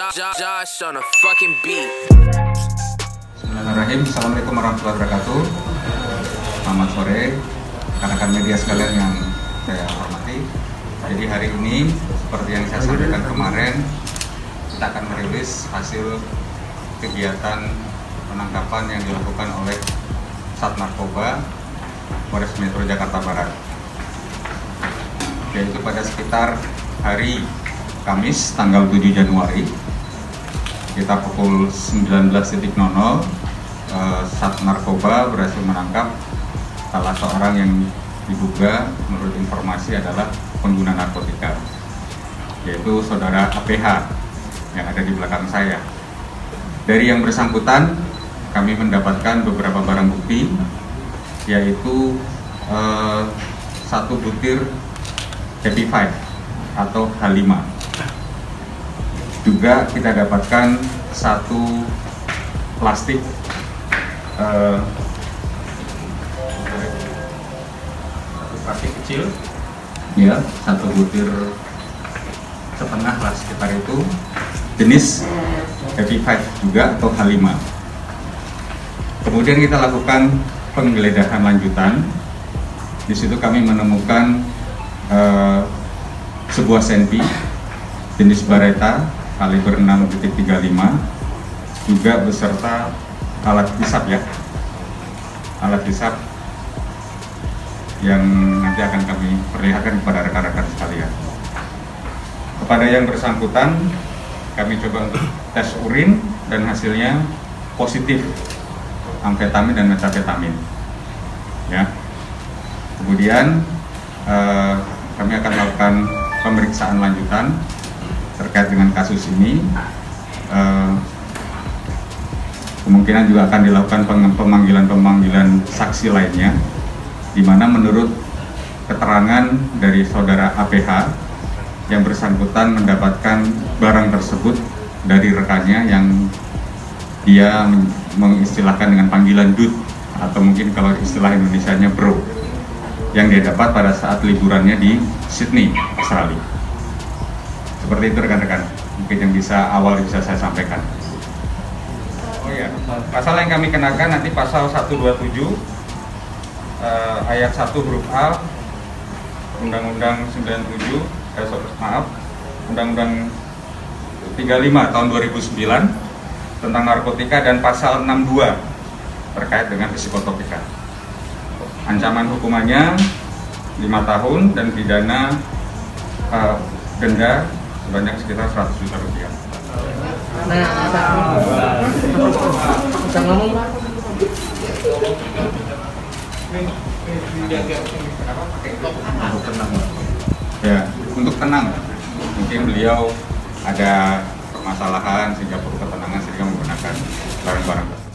Josh on a fucking beat. Bismillahirrahmanirrahim. Assalamualaikum warahmatullahi wabarakatuh. Selamat sore rekan-rekan media sekalian yang saya hormati. Jadi hari ini seperti yang saya sampaikan kemarin, kita akan merilis hasil kegiatan penangkapan yang dilakukan oleh Sat Narkoba Polres Metro Jakarta Barat, yaitu pada sekitar hari Kamis tanggal 7 Januari kita pukul 19.00 Sat Narkoba berhasil menangkap salah seorang yang diduga menurut informasi adalah pengguna narkotika, yaitu saudara APH yang ada di belakang saya. Dari yang bersangkutan kami mendapatkan beberapa barang bukti, yaitu satu butir Happy Five atau H5. Juga kita dapatkan satu plastik kecil, ya, satu butir setengah lah sekitar itu, jenis Happy Five juga atau H5. Kemudian kita lakukan penggeledahan lanjutan. Di situ kami menemukan sebuah senpi jenis Beretta kaliber 6.35 juga beserta alat hisap, ya, alat hisap yang nanti akan kami perlihatkan kepada rekan-rekan sekalian. Kepada yang bersangkutan kami coba untuk tes urin dan hasilnya positif amfetamin dan metafetamin, ya. Kemudian kami akan melakukan pemeriksaan lanjutan terkait dengan kasus ini. Kemungkinan juga akan dilakukan pemanggilan saksi lainnya, di mana menurut keterangan dari saudara APH yang bersangkutan mendapatkan barang tersebut dari rekannya yang dia mengistilahkan dengan panggilan Dut, atau mungkin kalau istilah Indonesianya bro, yang dia dapat pada saat liburannya di Sydney, Australia. Seperti itu rekan-rekan, mungkin yang bisa saya sampaikan. Oh ya, pasal yang kami kenakan nanti pasal 127 ayat 1 huruf A Undang-Undang 97 Undang-Undang 35 tahun 2009 tentang narkotika, dan pasal 62 terkait dengan psikotropika. Ancaman hukumannya 5 tahun dan pidana denda sebanyak sekitar 100 juta rupiah. Bisa ngomong. Ya, untuk tenang. Mungkin beliau ada permasalahan sehingga perlu ketenangan sehingga menggunakan barang-barang.